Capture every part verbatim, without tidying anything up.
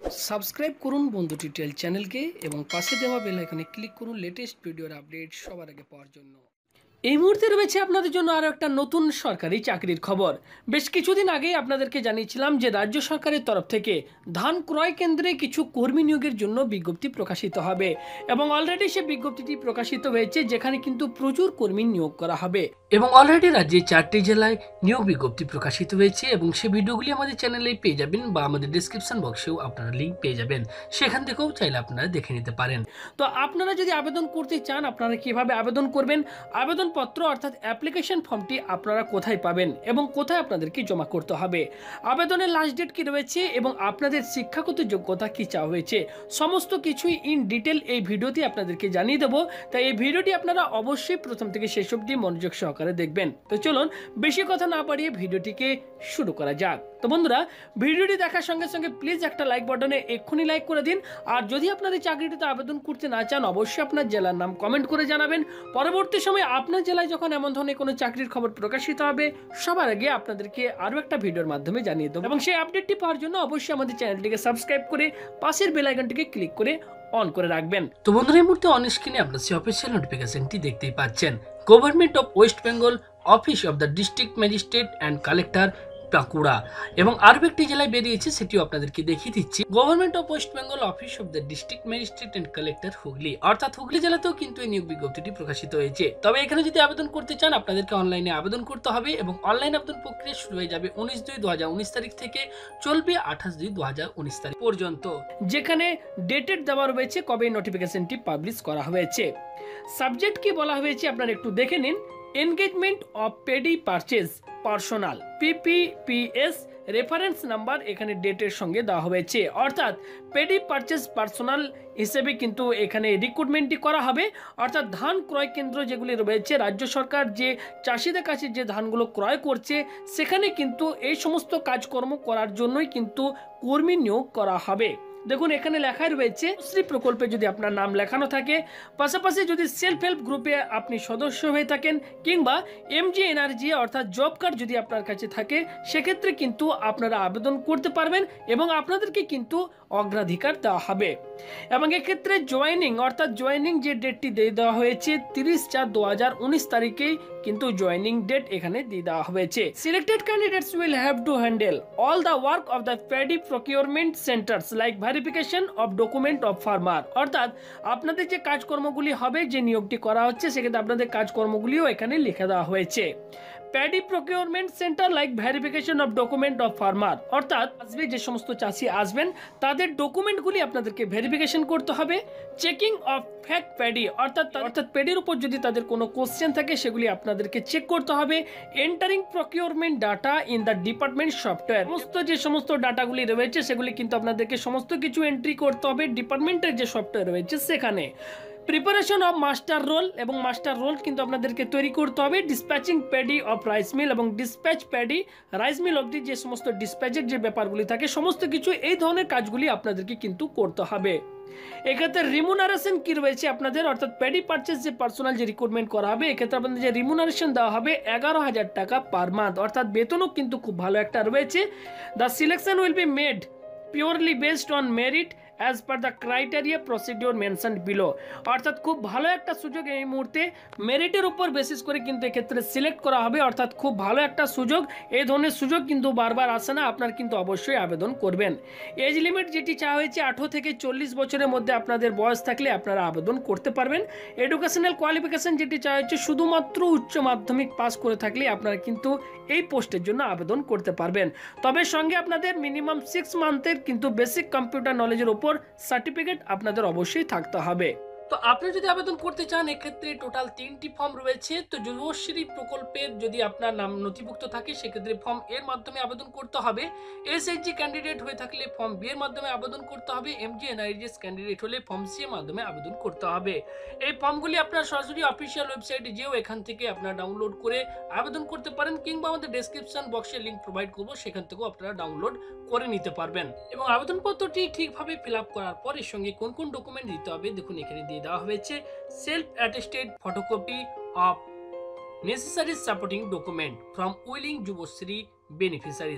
Subscribe করুন বন্ধু tutorial চ্যানেলকে এবং পাশে দেওয়া বেল আইকনে ক্লিক করুন লেটেস্ট ভিডিওর আপডেট সবার আগে পাওয়ার জন্য। এই মুহূর্তে রয়েছে আপনাদের জন্য আরও একটা নতুন সরকারি চাকরির খবর। বেশ কিছুদিন আগে আপনাদেরকে জানিয়েছিলাম যে রাজ্য সরকারের তরফ থেকে ধান ক্রয় কেন্দ্রে কিছু কর্মী নিয়োগের জন্য বিজ্ঞপ্তি প্রকাশিত হবে এবং অলরেডি সে বিজ্ঞপ্তিটি প্রকাশিত হয়েছে, যেখানে কিন্তু প্রচুর কর্মী নিয়োগ করা হবে এবং অলরেডি রাজ্যে চারটি জেলায় নিয়োগ বিজ্ঞপ্তি প্রকাশিত হয়েছে এবং সেই ভিডিওগুলি আমাদের চ্যানেলে পেয়ে যাবেন বা আমাদের ডিসক্রিপশন বক্সেও আপনারা লিঙ্ক পেয়ে যাবেন, সেখান থেকেও চাইলে আপনারা দেখে নিতে পারেন। তো আপনারা যদি আবেদন করতে চান, আপনারা কিভাবে আবেদন করবেন, আবেদন পত্র অর্থাৎ অ্যাপ্লিকেশন ফর্মটি আপনারা কোথায় পাবেন এবং কোথায় আপনাদেরকে জমা করতে হবে, আবেদনের লাস্ট ডেট কি রয়েছে এবং আপনাদের শিক্ষাগত যোগ্যতা কি চাওয়া হয়েছে, সমস্ত কিছুই ইন ডিটেল এই ভিডিওতে আপনাদেরকে জানিয়ে দেবো। তাই এই ভিডিওটি আপনারা অবশ্যই প্রথম থেকে শেষ অবধি মনোযোগ সহকারে দেখবেন। তো চলুন বেশি কথা না বাড়িয়ে ভিডিওটিকে শুরু করা যাক। তো বন্ধুরা, ভিডিওটি দেখার সঙ্গে সঙ্গে প্লিজ একটা লাইক বাটনে এক্ষুনি লাইক করে দিন। আর যদি আপনাদের চাকরিটিতে আবেদন করতে না চান, অবশ্যই আপনার জেলার নাম কমেন্ট করে জানাবেন। পরবর্তী সময়ে আপনার জেলায় যখন এমন ধরনের কোনো চাকরির খবর প্রকাশিত হবে, সবার আগে আপনাদেরকে আরও একটা ভিডিওর মাধ্যমে জানিয়ে দেবো এবং সেই আপডেটটি পাওয়ার জন্য অবশ্যই আমাদের চ্যানেলটিকে সাবস্ক্রাইব করে পাশের বেল আইকনটিকে ক্লিক করে অন করে রাখবেন। তো বন্ধুরা, এই মুহূর্তে অন স্ক্রিনে আপনার সেই অফিসিয়াল নোটিফিকেশনটি দেখতেই পাচ্ছেন। Government of west Bengal, office of the district magistrate and collector, Bankura, এবং আরও একটি জেলায় বেরিয়েছে, সেটিও আপনাদেরকে দেখিয়ে দিচ্ছি। Government of west Bengal, office of the district magistrate and collector, Hooghly, অর্থাৎ হুগলি জেলাতেও কিন্তু এই নিয়োগ বিজ্ঞপ্তিটি প্রকাশিত হয়েছে। তবে এখানে যদি আবেদন করতে চান, আপনাদেরকে অনলাইনে আবেদন করতে হবে এবং অনলাইন আবেদন প্রক্রিয়া শুরু হয়ে যাবে উনিশ দুই দু হাজার উনিশ তারিখ থেকে, চলবে আঠাশ দুই দু হাজার উনিশ তারিখ পর্যন্ত, যেখানে ডেটেড দেওয়া রয়েছে কবে নোটিফিকেশনটি পাবলিশ করা হয়েছে। সাবজেক্ট কি বলা হয়েছে আপনারা একটু দেখে নিন। Engagement of paddy purchase personnel, PPPS reference number এখানে ডেটের সঙ্গে দেওয়া হয়েছে, অর্থাৎ পেডি পারচেজ পার্সোনাল হিসেবে কিন্তু এখানে রিক্রুটমেন্টটি করা হবে। অর্থাৎ ধান ক্রয় কেন্দ্র যেগুলি রয়েছে, রাজ্য সরকার যে চাষিদের কাছে যে ধানগুলো ক্রয় করছে, সেখানে কিন্তু এই সমস্ত কাজকর্ম করার জন্যই কিন্তু কর্মী নিয়োগ করা হবে। দেখুন এখানে লেখাই রয়েছে, শ্রী প্রকল্পে যদি আপনার নাম লেখানো থাকে, পাশাপাশি যদি সেলফ হেল্প গ্রুপে আপনি সদস্য হয়ে থাকেন, কিংবা এমজি এনআরজি অর্থাৎ জব কার্ড যদি আপনার কাছে থাকে, সেক্ষেত্রে কিন্তু আপনারা আবেদন করতে পারবেন এবং আপনাদেরকে কিন্তু অগ্রাধিকার দেওয়া হবে। এবং এক্ষেত্রে জয়েনিং অর্থাৎ জয়েনিং যে ডেটটি দিয়ে দেওয়া হয়েছে তিরিশ চার দু হাজার উনিশ তারিখেই কিন্তু জয়েনিং ডেট এখানে দিয়ে দেওয়া হয়েছে। Selected candidates will have to handle all the work of the paddy procurement centres like verification of document of farmer, অর্থাৎ আপনাদের যে কাজকর্মগুলি হবে, যে নিয়োগটি করা হচ্ছে, সেক্ষেত্রে আপনাদের কাজকর্মগুলিও এখানে লিখে দেওয়া হয়েছে। Paddy procurement centre like verification of document of farmer, অর্থাৎ আসবে যে সমস্ত চাষি আসবেন তাদের ডকুমেন্টগুলি আপনাদেরকে ভেরিফিকেশন করতে হবে। চেকিং অফ ফ্যাক্ট প্যাডি, অর্থাৎ অর্থাৎ প্যাডির উপর যদি তাদের কোনো কোশ্চেন থাকে, সেগুলি আপনাদেরকে চেক করতে হবে। Entering procurement data in the department software, সমস্ত যে সমস্ত ডাটাগুলি রয়েছে সেগুলি কিন্তু আপনাদেরকে সমস্ত কিছু এন্ট্রি করতে হবে ডিপার্টমেন্টের যে সফটওয়্যার রয়েছে সেখানে। প্রিপারেশন অফ মাস্টার রোল, এবং মাস্টার রোল কিন্তু আপনাদেরকে তৈরি করতে হবে। Dispatching paddy of rice mill এবং ডিসপ্যাচ প্যাডি রাইস মিল অবধি যে সমস্ত ডিসপ্যাচের যে ব্যাপারগুলি থাকে, সমস্ত কিছু এই ধরনের কাজগুলি আপনাদেরকে কিন্তু করতে হবে। এক্ষেত্রে রিমুনারেশন কি রয়েছে আপনাদের, অর্থাৎ প্যাডি পারচেজ যে পার্সোনাল যে রিক্রুটমেন্ট করা হবে, এক্ষেত্রে আপনাদের যে রিমুনারেশন দেওয়া হবে এগারো হাজার টাকা পার মান্থ, অর্থাৎ বেতনও কিন্তু খুব ভালো একটা রয়েছে। The selection will be made purely based on merit as per the criteria procedure mentioned below, অর্থাৎ খুব ভালো একটা সুযোগ এই মুহূর্তে মেরিটের উপর বেসিস করে কিন্তু এক্ষেত্রে সিলেক্ট করা হবে, অর্থাৎ খুব ভালো একটা সুযোগ। এই ধরনের সুযোগ কিন্তু বারবার আসে না, আপনার কিন্তু অবশ্যই আবেদন করবেন। এজ লিমিট যেটি চাওয়া হয়েছে আঠারো থেকে চল্লিশ বছরের মধ্যে আপনাদের বয়স থাকলে আপনারা আবেদন করতে পারবেন। এডুকেশনাল কোয়ালিফিকেশন যেটি চাওয়া হয়েছে শুধুমাত্র উচ্চ মাধ্যমিক পাস করে থাকলে আপনারা কিন্তু এই পোস্টের জন্য আবেদন করতে পারবেন। তবে সঙ্গে আপনাদের মিনিমাম সিক্স মান্থের কিন্তু বেসিক কম্পিউটার নলেজের উপর সার্টিফিকেট আপনাদের অবশ্যই থাকতে হবে। তো আপনি যদি আবেদন করতে চান, এক্ষেত্রে টোটাল তিনটি ফর্ম রয়েছে। তো যুবশ্রী প্রকল্পের যদি আপনার নাম নথিভুক্ত থাকে, সেক্ষেত্রে ফর্ম এর মাধ্যমে আবেদন করতে হবে। এসএইচজি ক্যান্ডিডেট হয়ে থাকলে ফর্ম বি এর মাধ্যমে আবেদন করতে হবে। এমজি এনআরজিএস ক্যান্ডিডেট হলে ফর্ম সি এর মাধ্যমে আবেদন করতে হবে। এই ফর্মগুলি আপনার সরাসরি অফিসিয়াল ওয়েবসাইটে যেও এখান থেকে আপনারা ডাউনলোড করে আবেদন করতে পারেন, কিংবা আমাদের ডেসক্রিপশন বক্সে লিঙ্ক প্রোভাইড করবো, সেখান থেকেও আপনারা ডাউনলোড করে নিতে পারবেন। এবং আবেদনপত্রটি ঠিকভাবে ফিল আপ করার পর এর সঙ্গে কোন কোন ডকুমেন্ট দিতে হবে দেখুন এখানে দিয়ে দেওয়া হয়েছে। Self attested photocopy of necessary supporting document from willing Juboshree beneficiaries,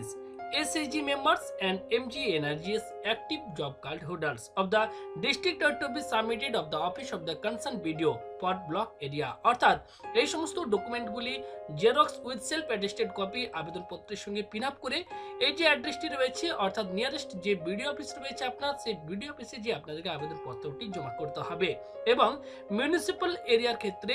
S H G members and M G N R G's active job card holders of the district are to be submitted of the office of the concerned B D O per block area। অর্থাৎ এই সমস্ত ডকুমেন্টগুলি xerox with self attested copy আবেদনপত্রের সঙ্গে pin up করে এই যে অ্যাড্রেসটি রয়েছে অর্থাৎ নিয়ারেস্ট যে বিডিও অফিস রয়েছে আপনার সেই বিডিও অফিসে যে আপনাদেরকে আবেদনপত্রটি জমা করতে হবে। এবং মিউনিসিপ্যাল এরিয়ার ক্ষেত্রে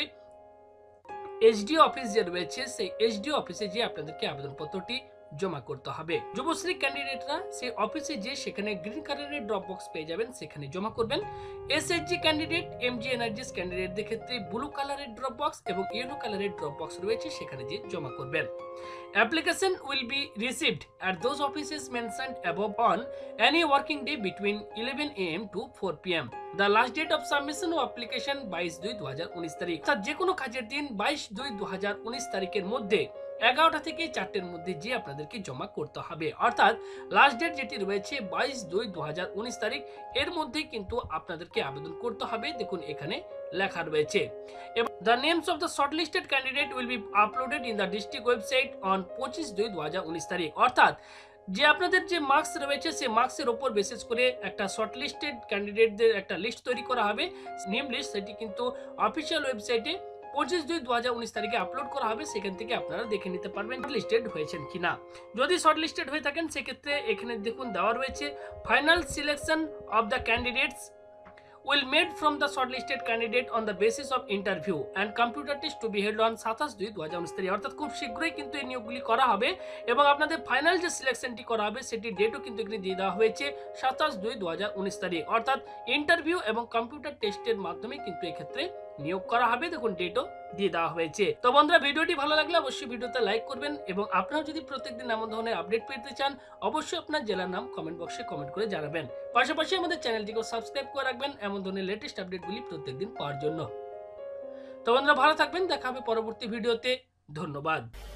এসডিও অফিস যে রয়েছে সেই এসডিও অফিসে যে আপনাদেরকে আবেদনপত্রটি জমা করতে হবে। যুবশ্রী ক্যান্ডিডেটরা সেই অফিসে যে সেখানে গ্রিন কালারের ড্রপ বক্স পেয়ে যাবেন, সেখানে জমা করবেন। এসএইচজি ক্যান্ডিডেট, এমজি এনার্জিস ক্যান্ডিডেটদের ক্ষেত্রে ব্লু কালারের ড্রপ বক্স এবং ইয়েলো কালারের ড্রপ বক্স রয়েছে, সেখানে যে জমা করবেন। Application will be received at those offices mentioned above on any working day between eleven A M to four P M The last date of submission of application বাইশ দুই দুই হাজার উনিশ তারিখ। অর্থাৎ যে কোনো কাজের দিন বাইশ দুই দুই হাজার উনিশ তারিখের মধ্যে এগারোটা থেকে চারটের মধ্যে যে আপনাদেরকে জমা করতে হবে। অর্থাৎ লাস্ট ডেট যেটি রয়েছে বাইশ দুই দুই হাজার উনিশ তারিখ, এর মধ্যেই কিন্তু আপনাদেরকে আবেদন করতে হবে। দেখুন এখানে লেখা রয়েছে। The names of the shortlisted candidate will be uploaded in the district website on পঁচিশ দুই দুই হাজার উনিশ তারিখ। অর্থাৎ যে আপনাদের যে মার্কস রয়েছে সেই মার্কসের ওপর বেসিস করে একটা শর্টলিস্টেড ক্যান্ডিডেটদের একটা লিস্ট তৈরি করা হবে, নেম লিস্ট, সেটি কিন্তু অফিসিয়াল ওয়েবসাইটে পঁচিশ দুই দুই হাজার উনিশ তারিখে আপলোড করা হবে। সেখান থেকে আপনারা দেখে নিতে পারবেন লিস্টেড হয়েছেন কিনা। যদি শর্ট লিস্টেড হয়ে থাকেন সেক্ষেত্রে এখানে দেখুন দেওয়া রয়েছে final selection of the candidates will made from the shortlisted candidate on the basis of interview and computer test to be held on সাতাশ দুই দুই হাজার উনিশ তারিখ। অর্থাৎ খুব শীঘ্রই কিন্তু এই নিয়োগগুলি করা হবে এবং আপনাদের ফাইনাল যে সিলেকশনটি করা হবে সেটি ডেটও কিন্তু এখানে দিয়ে দেওয়া হয়েছে সাতাশ দুই দুই হাজার উনিশ তারিখ। অর্থাৎ ইন্টারভিউ এবং কম্পিউটার টেস্টের মাধ্যমে কিন্তু এক্ষেত্রে নিয়োগ করা হবে। দেখুন ডেটও দিয়ে দেওয়া হয়েছে। তো বন্ধুরা, ভিডিওটি ভালো লাগলে অবশ্যই ভিডিওতে লাইক করবেন এবং আপনারা যদি প্রত্যেকদিন এমন ধরনের আপডেট পেতে চান অবশ্যই আপনার জেলার নাম কমেন্ট বক্সে কমেন্ট করে জানাবেন। পাশাপাশি আমাদের চ্যানেলটিকে সাবস্ক্রাইব করে রাখবেন এমন ধরনের লেটেস্ট আপডেটগুলি প্রত্যেকদিন পাওয়ার জন্য। তো বন্ধুরা, ভালো থাকবেন, দেখা হবে পরবর্তী ভিডিওতে। ধন্যবাদ।